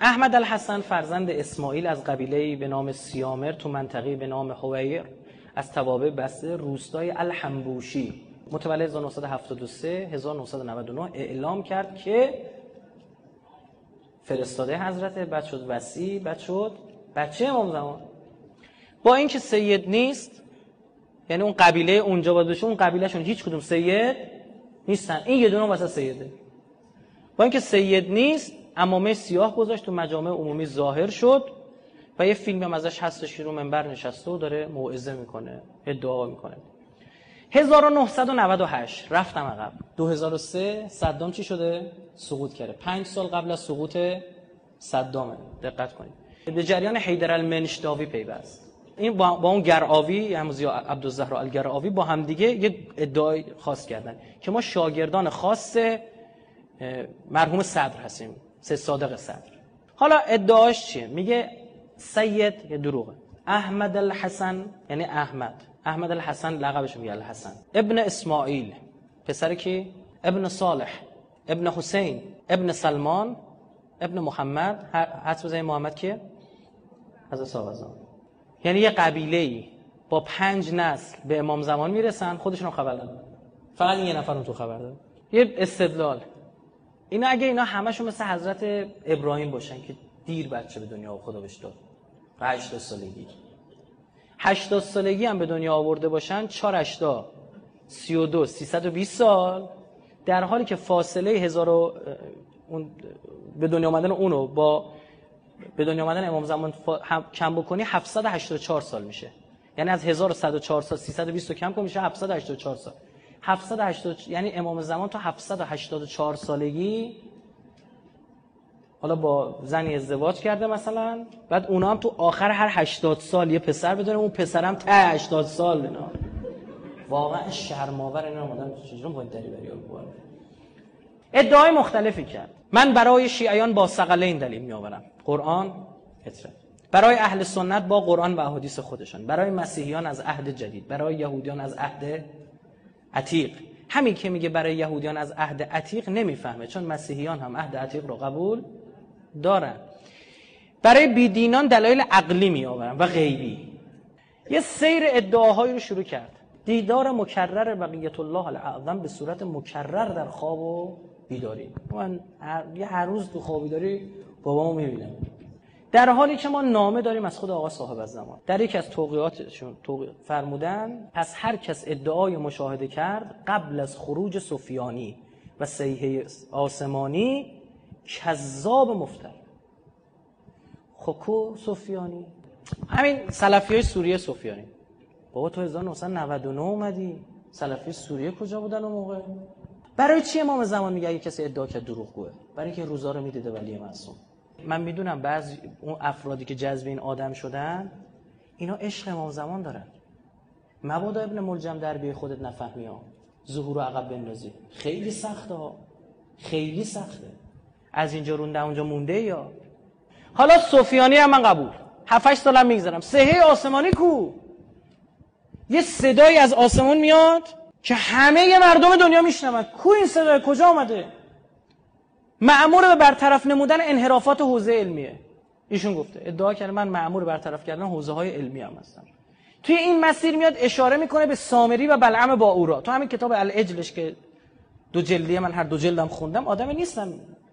احمد الحسن فرزند اسماعیل از قبیله‌ای به نام سیامر تو منطقه‌ای به نام حویر از توابع بسته روستای الحنبوشی متولد 1973 1999 اعلام کرد که فرستاده حضرت، بعد شد وصی، بعد شد بچه امام زمان. با اینکه سید نیست، یعنی اون قبیله اونجا باید بشه، اون قبیلهشون هیچ کدوم سید نیستن، این یه دونه واسه سیده. با اینکه سید نیست، عمامه سیاه گذاشت، تو مجامع عمومی ظاهر شد و یه فیلم هم ازش هستش، رو منبر نشسته و داره موعظه میکنه، ادعا میکنه. 1998 رفتم عقب. 2003 صدام چی شده؟ سقوط کرده. 5 سال قبل از سقوط صدامه. دقت کنید. به جریان حیدرالمنشداوی پیوست. این با اون گرآوی، همزی عبدالزهرا الگرآوی با هم دیگه یک ادعای خاص کردن که ما شاگردان خاص مرحوم صدر هستیم، صادق صدر. حالا ادعاش چیه؟ میگه سید، که دروغه، احمد الحسن، یعنی احمد الحسن لقبش میگه الحسن، ابن اسماعیل، پسر کی؟ ابن صالح، ابن حسین، ابن سلمان، ابن محمد. حدس بزنید محمد کیه؟ حضرت صاحب زمان. یعنی یه قبیله‌ای با 5 نسل به امام زمان میرسن، خودشون خبر ندارن، فقط این یه نفر اون تو خبر داره. یه استدلال. اینا اگه اینا همشون مثل حضرت ابراهیم باشن که دیر بچه به دنیا خدا بهش داد، 80 سالگی، 80 سالگی هم به دنیا آورده باشن، 4 8 32 320 سال، در حالی که فاصله 1000 اون به دنیا آمدن اونو با به دنیا آمدن امام زمان کم بکنی 784 سال میشه. یعنی از 1104 سال 320 کم کن میشه 784 سال. 780 یعنی امام زمان تا 784 سالگی حالا با زنی ازدواج کرده مثلا، بعد اونا هم تو آخر هر 80 سال یه پسر بدونه، اون پسرم تا 80 سال اینا. واقعا شرم‌آور. اینا آدم چجوری باید دریوری بگه. ادعای مختلفی کرد. من برای شیعیان با ثقلین دلیل میآورم، قرآن، فطرت. برای اهل سنت با قرآن و احادیث خودشان، برای مسیحیان از عهد جدید، برای یهودیان از عهد عتیق. همین که میگه برای یهودیان از عهد عتیق نمیفهمه، چون مسیحیان هم عهد عتیق رو قبول دارن. برای بیدینان دلایل عقلی میآورن و غیبی. یه سیر ادعاهایی رو شروع کرد. دیدار مکرر بقیت الله الاعظم به صورت مکرر در خواب و بیداری. من هر روز تو خواب بیداری بابامو میبینم، در حالی که ما نامه داریم از خود آقا صاحب الزمان. در یک از توقیاتشون فرمودن پس هر کس ادعای مشاهده کرد قبل از خروج سفیانی و صیحه آسمانی کذاب مفتر. خب سفیانی، همین سلفیای سوریه سفیانی. بابا تو 1999 اومدی، سلفی سوریه کجا بودن اون موقع؟ برای چی امام زمان میگه اگه کسی ادعا کرد دروغگوه؟ برای اینکه روزا رو میدیده ولی معصوم. من میدونم بعضی اون افرادی که جذب این آدم شدن اینا عشق امام زمان دارن. مبادا ابن ملجم در بی خودت نفهمی ها، ظهور عقب بندازی. خیلی سخته ها، خیلی سخته. از اینجا رونده اونجا مونده یا. حالا سفیانی هم من قبول، 7-8 سالم میگذرم. صیحه آسمانی کو؟ یه صدایی از آسمون میاد که همه مردم دنیا میشنون. کو این صدا؟ کجا آمده؟ مأمور به برطرف نمودن انحرافات حوزه علمیه. ایشون گفته، ادعا کرده من مأمور برطرف کردن حوزه های علمی هم هستم. توی این مسیر میاد اشاره میکنه به سامری و بلعم باعورا. تو همین کتاب العجلش که 2 جلدیه، من هر 2 جلدم خوندم، آدمی نیستم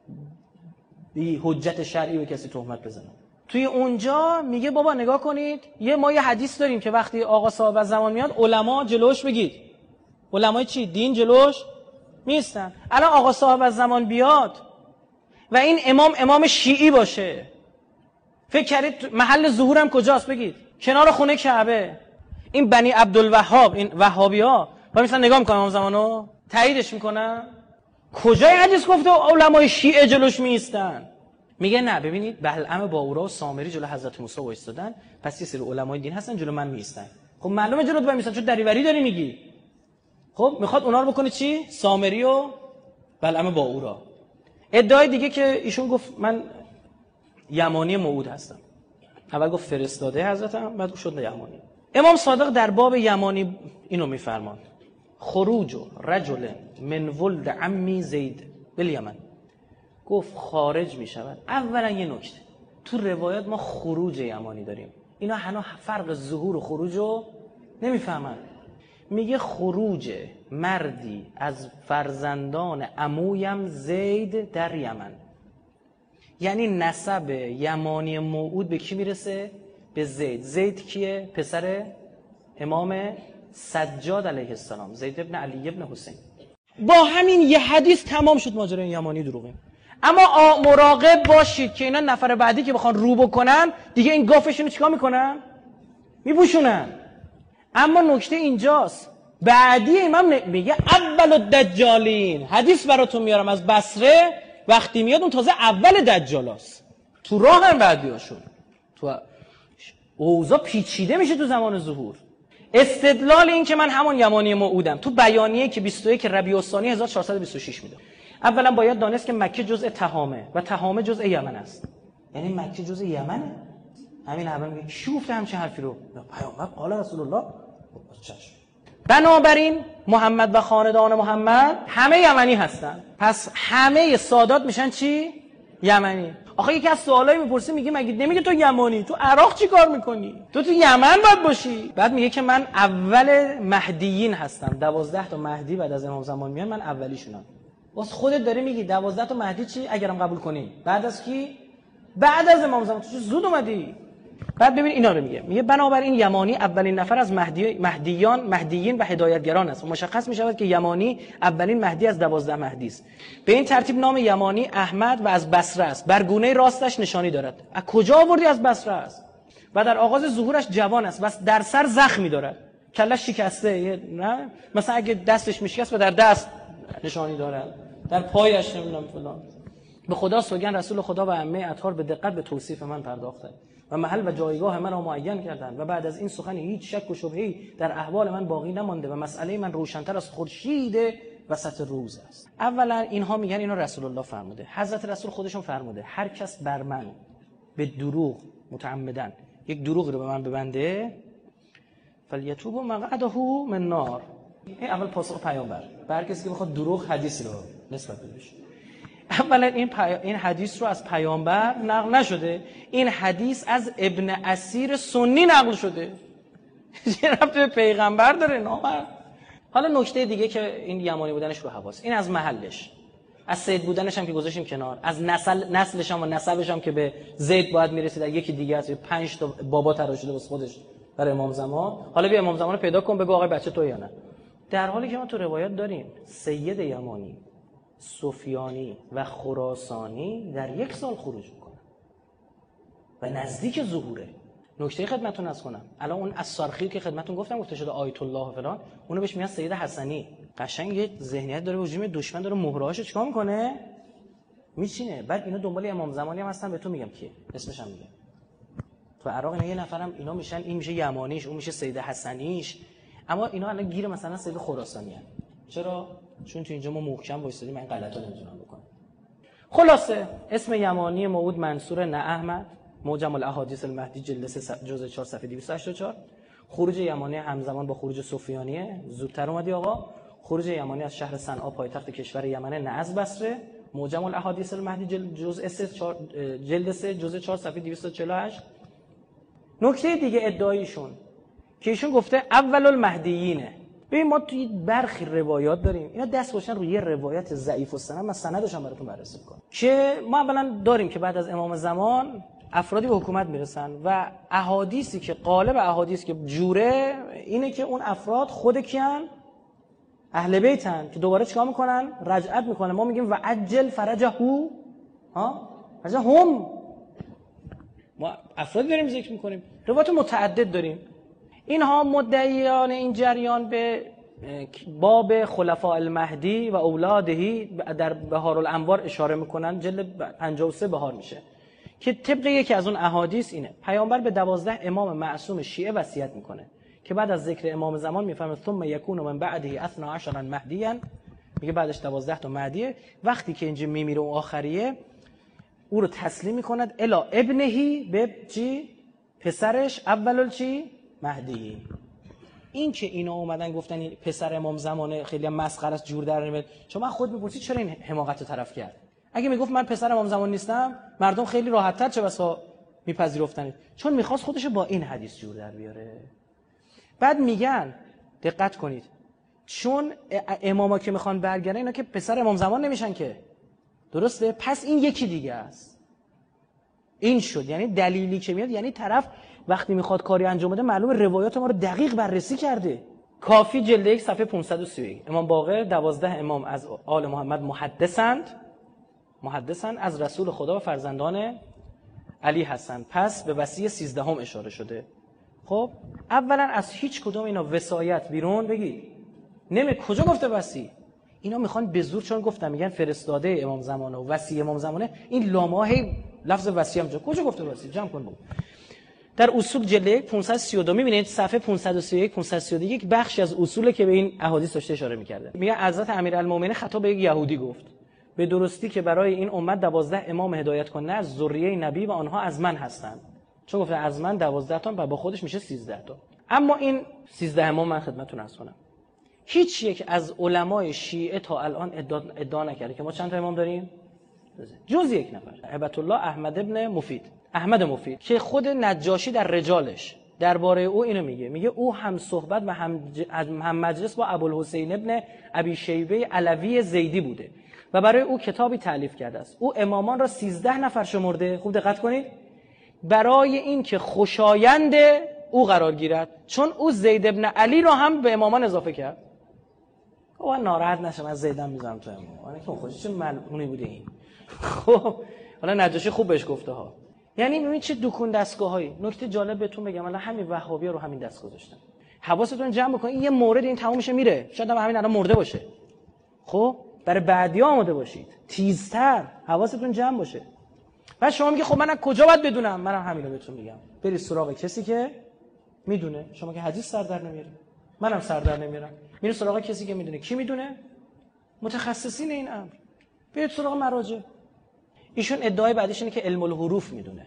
بی حجت شرعی به کسی تهمت بزنم. توی اونجا میگه بابا نگاه کنید، ما یه حدیث داریم که وقتی آقا صاحب الزمان میاد علما جلوش بگید. علمای چی؟ دین جلوش میستن. الان آقا صاحب الزمان بیاد و این امام شیعی باشه، فکر کردید محل ظهورم کجاست؟ بگید کنار خونه کعبه. این بنی عبدالوهاب، این وهابی‌ها با مثلا نگاه میکنن امام زمانو تاییدش میکنن. کجای حدیث گفته علمای شیعه جلوش میستن؟ میگه نه ببینید بلعم باعورا و سامری جلو حضرت موسی وایسادن، پس یه سری علمای دین هستن جلو من میستن. خب معلومه جلوت وای میستن، چون دریوری داری میگی. خب میخواد اونا رو بکنه چی؟ سامری و بلعم باعورا. ادعای دیگه که ایشون گفت من یمانی موعود هستم. اول گفت فرستاده حضرتم، بعد شد یمانی. امام صادق در باب یمانی اینو میفرمان: خروج رجل من ولد عمی زید بالیمن. گفت خارج میشود. اولا یه نکته، تو روایات ما خروج یمانی داریم. اینا هنوز فرق ظهور و خروج رو نمیفهمن. میگه خروج مردی از فرزندان عمویم زید در یمن، یعنی نسب یمانی موعود به کی میرسه؟ به زید. زید کیه؟ پسر امام سجاد علیه السلام، زید ابن علی ابن حسین. با همین یه حدیث تمام شد ماجرای یمانی دروغه. اما مراقب باشید که اینا نفر بعدی که بخوان رو بکنن دیگه این گافشون رو چیکار میکنن؟ میپوشونن. اما نکته اینجاست، بعدی امام میگه اول الدجالین، حدیث براتون میارم از بصره، وقتی میاد اون تازه اول دجالاست. تو راه هم بعدیاشون. تو اوضاع پیچیده میشه تو زمان ظهور. استدلال این که من همون یمانی موعودم تو بیانیه که 21 ربیع الثانی 1426 میده. اولا باید دانست که مکه جزء تهامه و تهامه جزء یمن است. یعنی مکه جزء یمنه. همین اول میگه کی گفته همچین حرفی رو؟ پیامبر قال رسول الله. بنابراین محمد و خاندان محمد همه یمنی هستن. پس همه سادات میشن چی؟ یمنی. آخه یکی از سوالایی میپرسه میگه مگه نمیگه تو یمانی، تو عراق چی کار میکنی؟ تو یمن باید باشی. بعد میگه که من اول مهدیین هستم. 12 تا مهدی بعد از امام زمان میان، من اولیشونم. واسه خودت داری میگی 12 تا مهدی چی اگرم قبول کنی؟ بعد از کی؟ بعد از امام زمان. تو زود اومدی. بعد ببین اینا رو میگه بنابراین یمانی اولین نفر از مهدیین و هدایتگران است. مشخص میشود که یمانی اولین مهدی از 12 مهدی است. به این ترتیب نام یمانی احمد و از بصره است. بر گونه راستش نشانی دارد. از کجا آوردی؟ از بصره است. و در آغاز ظهورش جوان است و در سر زخمی دارد. کلش شکسته، نه مثلا اگه دستش میشکست و در دست نشانی دارد، در پایش نمیدونم فلان. به خدا سوگند رسول خدا و ائمه اطهار به دقت به توصیف من پرداختند و محل و جایگاه من را معین کردند و بعد از این سخن هیچ شک و شبهه‌ای در احوال من باقی نمانده و مسئله من روشن‌تر از خورشید وسط روز است. اولا اینها میگن اینو رسول الله فرموده، حضرت رسول خودشون فرموده هر کس بر من به دروغ متعمدن یک دروغی رو به من ببنده فلیتوب مقعده من نار. این اول پاسخ پیامبر به هر کسی که بخواد دروغ حدیثی رو نسبت بده. اولا این حدیث رو از پیامبر نقل نشده، این حدیث از ابن اسیر سنی نقل شده. چه ربطی به پیغمبر داره نامرد؟ حالا نکته دیگه که این یمانی بودنش رو حواس، این از محلش، از سید بودنش هم که گذاشتیم کنار، از نسلش هم و نسبش هم که به زید باید میرسید، یکی دیگه از 5 تا بابا تراش شده واسه خودش برای امام زمان. حالا بیا امام زمان رو پیدا کن بگو آقا بچه تو یا نه. در حالی که ما تو روایات داریم سید یمانی، سفیانی و خراسانی در 1 سال خروج میکنن و نزدیک ظهوره. نکته خدمتتون از کنم، الان اون الصرخی که خدمتتون گفته شده آیت الله و فلان، اونو بهش میگن سید حسنی. قشنگ یه ذهنیت داره، وجود دشمن داره مهرهاشو چیکار میکنه؟ میچینه. بعد اینا دنبال امام زمانی هم هستن، بهتون میگم کیه، اسمش هم میگم. تو عراق اینا یه نفرم اینا میشن، این میشه یمانیش، اون میشه سید حسنیش، اما اینا الان گیر مثلا سید خراسانی ان. چرا؟ چون تو اینجا ما محکم وایسادیم، من غلطا نمیتونم بکنم. خلاصه اسم یمانی موعود منصور نه احمد، معجم الاحادیث المهدی جلد 3 جزء 4 صفحه 284. خروج یمانی همزمان با خروج سفیانیه، زودتر اومدی آقا. خروج یمانی از شهر صنعا پایتخت کشور یمن نه از بصره، معجم الاحادیث المهدی جزء 3 جلد 3 جزء 4 صفحه 248. نکته دیگه ادعایشون که ایشون گفته اول المهدیینه. ببین ما توی برخی روایات داریم اینا دست باشن روی روایت ضعیف السند، من سندش هم براتون بررسی می‌کنم، که ما اولا داریم که بعد از امام زمان افرادی به حکومت میرسن و احادیثی که قالب احادیث که جوره اینه که اون افراد خود کیان؟ اهل بیتن که دوباره چیکار میکنن؟ رجعت میکنن. ما میگیم و عجل فرجه هم. ما افرادی داریم ذکر میکنیم، روایات متعدد داریم. اینها مدعیان این جریان به باب خلفاء المهدی و اولادهی در بهار الانوار اشاره میکنن، جلد 53 بهار میشه، که طبق یکی از اون احادیث اینه پیامبر به 12 امام معصوم شیعه وصیت میکنه که بعد از ذکر امام زمان میفهمه ثم یکون من بعده 12 مهدیان، میگه بعدش 12 تا مهدیه. وقتی که اینجا میمیره و آخریه او رو تسلیم میکند الی ابنهی، به چی؟ پسرش، اولل چی؟ مهدی. این که اینا اومدن گفتن این پسر امام زمانه خیلی مسخره است، جور در نمیاد. چون من خود میپرسید چرا این حماقت رو طرف کرد؟ اگه میگفت من پسر امام زمان نیستم، مردم خیلی راحت‌تر چه بسا میپذیرفتن، چون میخواست خودش با این حدیث جور در بیاره. بعد میگن دقت کنید، چون اماما که میخوان برگردن اینا که پسر امام زمان نمیشن که، درسته؟ پس این یکی دیگه است. این شد یعنی دلیلی که میاد، یعنی طرف وقتی میخواد کاری انجام بده معلومه روایات ما رو دقیق بررسی کرده. کافی جلد 1 صفحه 531 امام باقر 12 امام از آل محمد محدثند از رسول خدا و فرزندان علی هستند، پس به وصی 13 اشاره شده. خب اولا از هیچ کدوم اینا وصایت بیرون بگید کجا گفته وصی؟ اینا میخوان به زور، چون گفتم میگن فرستاده امام زمانه و وصی امام زمانه، این لاماه لفظ وصی هم کجا گفته وصی؟ جمع کن بگو. در اصول جلد 1 532 میبینید صفحه 531 532 یک بخشی از اصوله که به این احادیث داشته اشاره می‌کرده. میگه حضرت امیرالمومنین خطاب به یک یهودی گفت به درستی که برای این امت 12 امام هدایت کننده از ذریه نبی و آنها از من هستند. چون گفته از من 12 تا و با خودش میشه 13 تا. اما این 13 امام من خدمتتون عرض کنم هیچ یک از علمای شیعه تا الان ادعا نکرده که ما چند تا امام داریم جز یک نفر، هبت الله احمد مفید که خود نجاشی در رجالش درباره او اینو میگه او هم صحبت و هم مجلس با ابوالحسین ابن ابی شیبه علوی زیدی بوده و برای او کتابی تالیف کرده است. او امامان را 13 نفر شمرده، خوب دقت کنید، برای این که خوشایند او قرار گیرد، چون او زید ابن علی را هم به امامان اضافه کرد. او ناراحت نشم از زیدم میذارم تو امام، که خوشش ملعونی بوده این. خب حالا نجاشی خوب بهش گفته ها. یعنی ببین چه دکون دستگاهایی. نکته جالب بهتون بگم، الان همین وهابی‌ها رو همین دست گذاشتن. حواستون جمع بکنید، یه مورد این تموم میشه میره، شاید هم همین الان مرده باشه. خب برای بعدی آماده باشید، تیزتر حواستون جمع باشه. بعد شما میگه خب من از کجا باید بدونم؟ منم همین رو بهتون میگم، برید سراغ کسی که میدونه. شما که حدیث سر در نمیاری، منم سر در نمیارم، میرید سراغ کسی که میدونه. کی میدونه؟ متخصصین این امر. برید سراغ مراجع. ایشون ادعای بعدیش اینه که علم الحروف میدونه،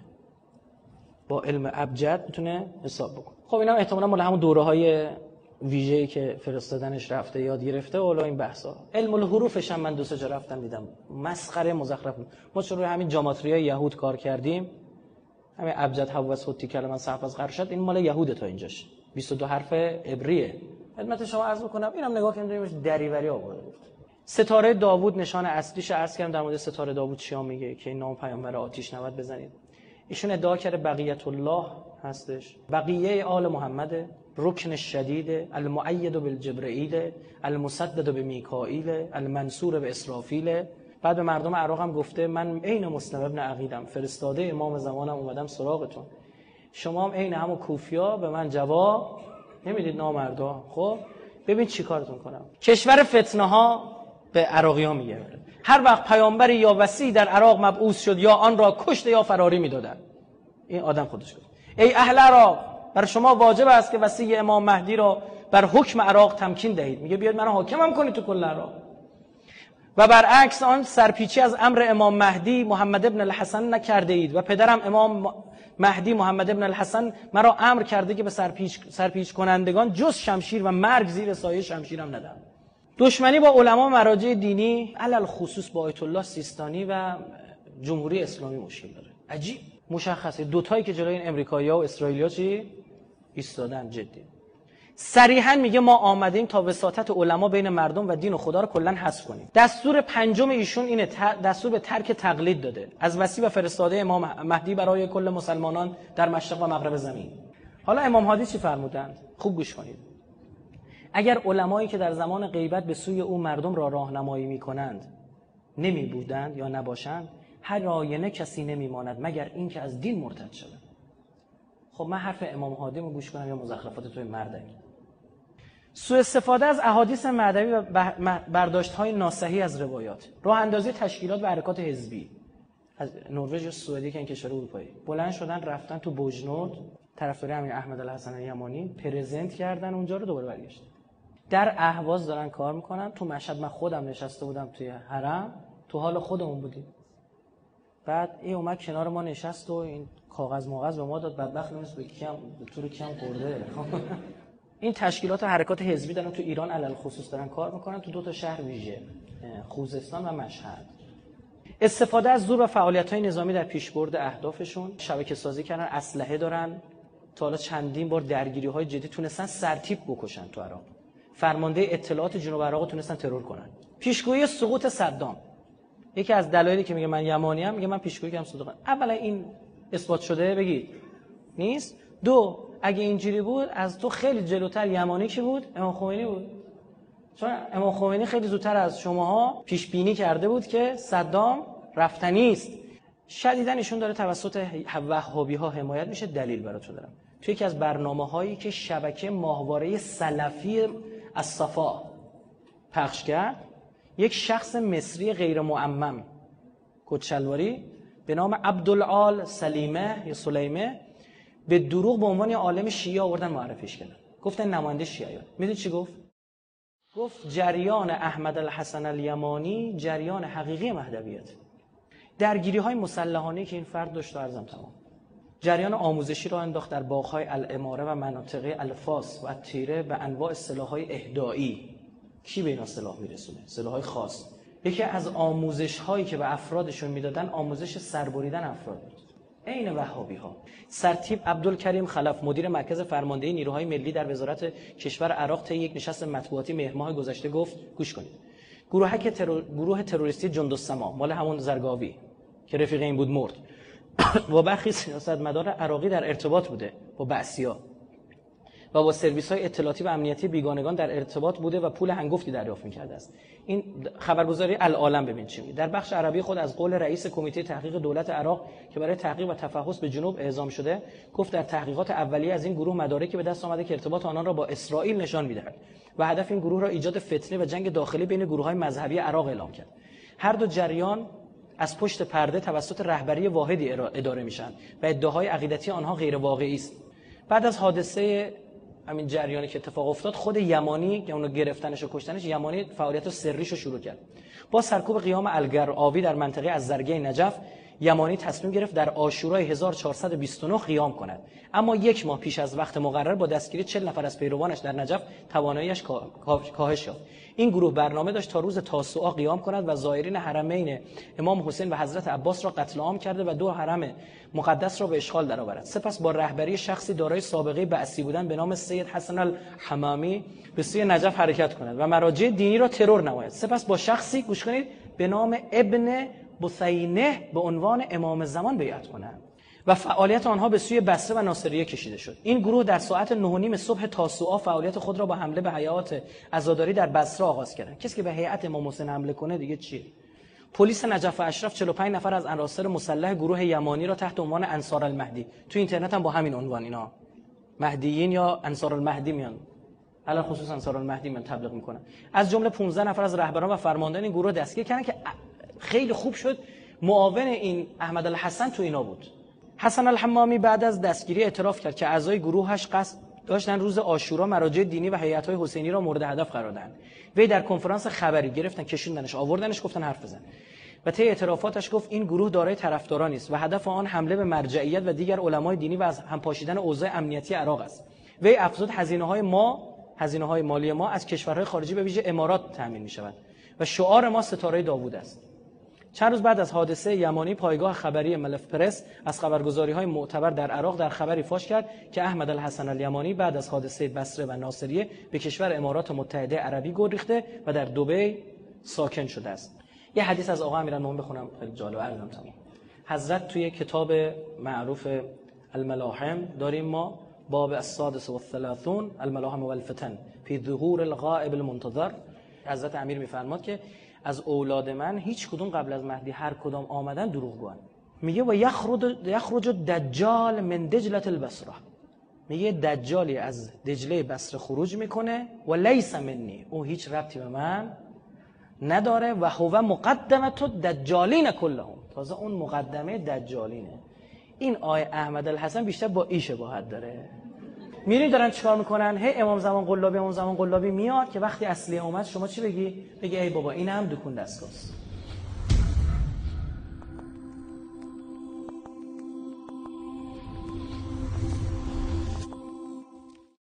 با علم ابجد میتونه حساب بکنه. خب اینا احتمالاً مال همون دوره‌های ویژه‌ای که فرستادنش رفته یاد گرفته و این بحثا. علم الحروفش هم من 2-3 جا رفتم دیدم مسخره مزخرف. ما چون روی همین جاماتریای یهود کار کردیم، همین ابجد حواس خودی کلمه صرف از قرشت، این مال یهوده تا اینجاش 22 حرف عبریه. خدمت شما عرض بکنم اینم نگاه کنید دریوری آورده. ستاره داوود نشان اصلیش عرض کردم. در مورد ستاره داوود چیا میگه که این نام پیامبر آتش نباید بزنید. ایشون ادعا کرده بقیت الله هستش، بقیه آل محمد، رکن شدید، المؤید بالجبرئیل، المسدد بمیکائیل، المنصور به اسرافیل. بعد به مردم عراق هم گفته من عین مسلم ابن عقیلم، فرستاده امام زمانم، اومدم سراغتون. شما هم عین همون کوفیا به من جواب نمیدید نامردا. خب ببین چی کارتون کنم. کشور فتنه ها به عراقی‌ها میگه هر وقت پیامبری یا وصی در عراق مبعوث شد یا آن را کشته یا فراری میدادن. این آدم خودش گفت ای اهل عراق، بر شما واجب است که وصی امام مهدی را بر حکم عراق تمکین دهید. میگه بیاد منو حاکمم کنید تو کل عراق. و برعکس آن سرپیچی از امر امام مهدی محمد ابن الحسن نکرده اید و پدرم امام مهدی محمد ابن الحسن مرا امر کرده که به سرپیچ کنندگان جز شمشیر و مرگ زیر سایه شمشیرم ندم. دشمنی با علما مراجع دینی علل خصوص با آیت الله سیستانی و جمهوری اسلامی مشکل داره. عجیب مشخصه دوتایی که جلوی این امریکایی‌ها و اسرائیلی‌ها چی ایستادن. جدی صریحا میگه ما آمدیم تا وساطت علما بین مردم و دین و خدا رو کلا حذف کنیم. دستور پنجم ایشون اینه، دستور به ترک تقلید داده از وصی و فرستاده امام مهدی برای کل مسلمانان در مشرق و مغرب زمین. حالا امام هادی چی فرمودند؟ خوب گوش کنید. اگر علمایی که در زمان غیبت به سوی او مردم را راهنمایی می‌کنند نمی بودند یا نباشند، هر آینه کسی نمی‌ماند مگر اینکه از دین مرتد شده. خب من حرف امام هادی رو گوش کنم یا مزخرفات توی مردک؟ سوء استفاده از احادیث مردوی و برداشت‌های ناصحیح از روایات، راه اندازی تشکیلات و حرکات حزبی از نروژ و سوئدی که این کشور اروپایی بلند شدن رفتن تو بوجنورد طرفداری همین احمد الحسن یمانی پرزنت کردن اونجا رو دوباره برگشتن. در اهواز دارن کار میکنن. تو مشهد من خودم نشسته بودم توی حرم، تو حال خودمون بودیم. بعد این اومد کنار ما نشست و این کاغذ به ما داد. بدبخت نیست به طور کم خورده. این تشکیلات و حرکات حزبی دارن تو ایران علل خصوص دارن کار میکنن تو 2 تا شهر ویژه، خوزستان و مشهد. استفاده از زور و فعالیت‌های نظامی در پیشبرد اهدافشون، شبکه سازی کردن، اسلحه دارن، تا حالا چندین بار درگیری‌های جدی تونستن سرتیپ بکشن تو عراق. فرمانده اطلاعات جنوب عراق تونستن ترور کنن. پیشگویی سقوط صدام. یکی از دلایلی که میگه من یمانی‌ام، میگه من پیشگویی کردم سقوط. اولا این اثبات شده بگید نیست. دو، اگه اینجوری بود از تو خیلی جلوتر یمانی کی بود؟ امام خمینی بود. چون امام خمینی خیلی زودتر از شماها پیش بینی کرده بود که صدام رفتنی است. شدیداً ایشون داره توسط وهابی‌ها حمایت میشه. دلیل براتون دارم. توی یکی از برنامه‌هایی که شبکه ماهواره سلفی از صفا پخش کرد، یک شخص مصری غیر معمم کچلواری به نام عبدالعال سلیمه یا سلیمه به دروغ به عنوان عالم شیعه آوردن معرفیش کردن. گفتن نماینده شیعه. میدونی چی گفت؟ گفت جریان احمد الحسن الیمانی جریان حقیقی مهدویت. درگیری‌های مسلحانه‌ای که این فرد داشت عرضم تمام. جریان آموزشی را انداخت در باغ‌های الاماره و مناطق الفاس و تیره به انواع سلاح‌های اهدایی. کی به اینا سلاح میرسونه؟ سلاح‌های خاص. یکی از آموزش‌هایی که به افرادشون میدادن آموزش سربریدن افراد بود. عین وهابی‌ها. سرتیپ عبدالکریم خلف مدیر مرکز فرماندهی نیروهای ملی در وزارت کشور عراق طی یک نشست مطبوعاتی مهر ماه گذشته گفت گوش کنید. گروه تروریستی جندالسما مال همون زرگاوی که رفیق این بود مرد با برخی سیاستمدار عراقی در ارتباط بوده با بعثی‌ها و با سرویس‌های اطلاعاتی و امنیتی بیگانگان در ارتباط بوده و پول هنگفتی دریافت می‌کرده است. این خبرگزاری العالم ببین چی میگه. در بخش عربی خود از قول رئیس کمیته تحقیق دولت عراق که برای تحقیق و تفحص به جنوب اعزام شده، گفت در تحقیقات اولیه از این گروه مدارکی به دست آمده که ارتباط آنان را با اسرائیل نشان می‌دهد و هدف این گروه را ایجاد فتنه و جنگ داخلی بین گروه‌های مذهبی عراق اعلام کرد. هر دو جریان از پشت پرده توسط رهبری واحدی اداره میشن و ادعاهای عقیدتی آنها غیر واقعی است. بعد از حادثه همین جریانی که اتفاق افتاد، خود یمانی که اونو گرفتنش و کشتنش، یمانی فعالیت سریش رو شروع کرد. با سرکوب قیام الگرآوی در منطقه از زرگه نجف، یمانی تصمیم گرفت در عاشورای 1429 قیام کند. اما یک ماه پیش از وقت مقرر با دستگیری 40 نفر از پیروانش در نجف تواناییش کاهش یافت. این گروه برنامه داشت تا روز تاسوعا قیام کند و زائرین حرمین امام حسین و حضرت عباس را قتل عام کرده و 2 حرم مقدس را به اشغال درآورد. سپس با رهبری شخصی دارای سابقه بعثی بودن به نام سید حسن الحمامی به سوی نجف حرکت کند و مراجع دینی را ترور نماید. سپس با شخصی گوش کنید به نام ابن بثینه به عنوان امام زمان بیعت کنند و فعالیت آنها به سوی بصره و ناصریه کشیده شد. این گروه در ساعت 9:30 صبح تاسوعا فعالیت خود را با حمله به حیات عزاداری در بصره آغاز کردند. کسی که به هیئت امام حسین حمله کنه دیگه چیه؟ پلیس نجف و اشرف 45 نفر از عناصر مسلح گروه یمانی را تحت عنوان انصار المهدی، تو اینترنت هم با همین عنوان اینا مهدیین یا انصار المهدی میان، علی خصوص انصار المهدی میان تبلیغ میکنن، از جمله 15 نفر از رهبران و فرماندهان این گروه دستگیر کردن که خیلی خوب شد معاون این احمد الحسن تو اینا بود. حسن الحمامی بعد از دستگیری اعتراف کرد که اعضای گروهش قصد داشتن روز عاشورا مراجع دینی و هیئت‌های حسینی را مورد هدف قرار دهند. وی در کنفرانس خبری گرفتن، کشوندنش، آوردنش، گفتن حرف بزن. و طی اعترافاتش گفت این گروه دارای طرفدارانی است و هدف آن حمله به مرجعیت و دیگر علمای دینی و از همپاشیدن اوضاع امنیتی عراق است. وی افزود هزینه‌های مالی ما از کشورهای خارجی به ویژه امارات تامین می‌شود و شعار ما ستاره داوود است. چند روز بعد از حادثه یمانی، پایگاه خبری ملف پرس از خبرگزاری‌های معتبر در عراق در خبری فاش کرد که احمد الحسن الیمانی بعد از حادثه بصره و ناصریه به کشور امارات متحده عربی گریخته و در دبی ساکن شده است. یه حدیث از آقا امیرالمومنین بخونم خیلی جالب عرضم تمام. حضرت توی کتاب معروف الملاحم داریم ما باب السادس و الثلاثون الملاحم و الفتن فی ظهور الغائب المنتظر. حضرت امیر میفرماد که از اولاد من هیچ کدوم قبل از مهدی هر کدام آمدن دروغگوان. میگه و یخرج الدجال من دجله البصره. میگه دجالی از دجله بصره خروج میکنه و لیس منی، او هیچ ربطی به من نداره و هو مقدمه الدجالین کلهم، تازه اون مقدمه دجالینه. این آیه احمد الحسن بیشتر با این شباهت داره. میرین دارن چیکار میکنن؟ هی امام زمان قلابی میاد که وقتی اصلی اومد شما چی بگی؟ بگی ای بابا این هم دکون دستگاست.